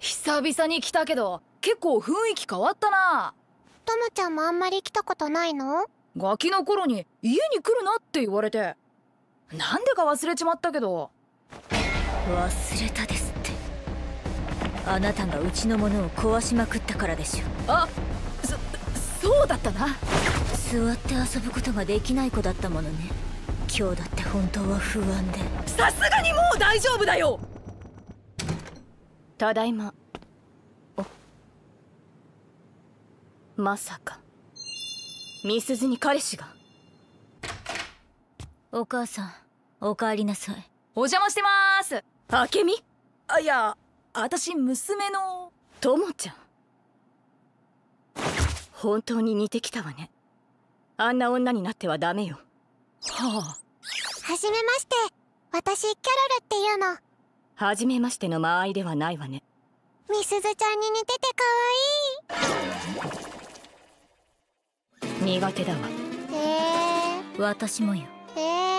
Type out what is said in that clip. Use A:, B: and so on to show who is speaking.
A: 久々に来たけど結構雰囲気変わったな。
B: ともちゃんもあんまり来たことないの？
A: ガキの頃に家に来るなって言われて、なんでか忘れちまったけど。
C: 忘れたですって。あなたがうちのものを壊しまくったからでしょ。
A: あ、そうだったな。
C: 座って遊ぶことができない子だったものね。今日だって本当は不安で。
A: さすがにもう大丈夫だよ。
C: ただいま。まさか美鈴に彼氏が。お母さん、お帰りなさい。
A: お邪魔してまーす。明美？あ、いや、私娘の
C: ともちゃん。本当に似てきたわね。あんな女になってはダメよ。
A: はあ。
B: はじめまして、私キャロルっていうの。
C: はじめましての間合いではないわね。
B: みすずちゃんに似ててかわいい。
C: 苦手だわ。
B: へえ。
C: 私もよ。
B: へえ。